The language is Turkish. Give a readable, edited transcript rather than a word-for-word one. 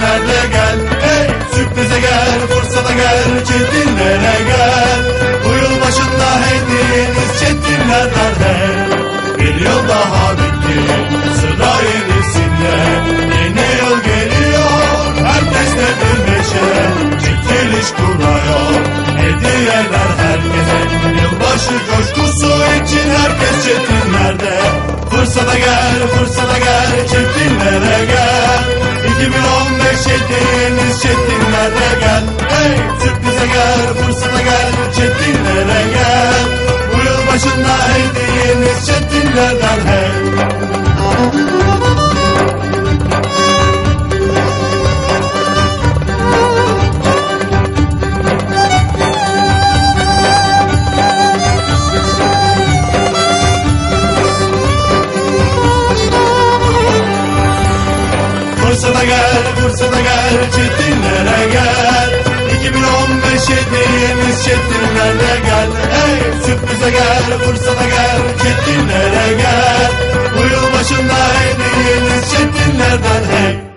çetinlerle gel. Hey, sürprize gel, fırsata gel, çetinlere gel. Bu yıl başında hediyeniz çetinlerden hey. Bir yıl daha bitti, sıra yenisinde. Yeni yıl geliyor, herkes de bir neşe. Çekiliş kuruyor, hediyeler herkese. Yılbaşı coşkusu için herkes çetinlerde. Fırsata gel, fırsata gel, çetinlere gel. 2015 hediyeniz çetinlere gel. Hey, sürprize gel, fırsata gel, çetinlere gel. Bu yıl başında hediyeniz çetinlerden hey. Fırsata gel, fırsata gel, çetinlere gel. 2015 hediyemiz çetinlere gel. Hey, sürprize gel, fırsata gel, çetinlere gel. Bu yıl başında hediyemiz çetinlerden hey.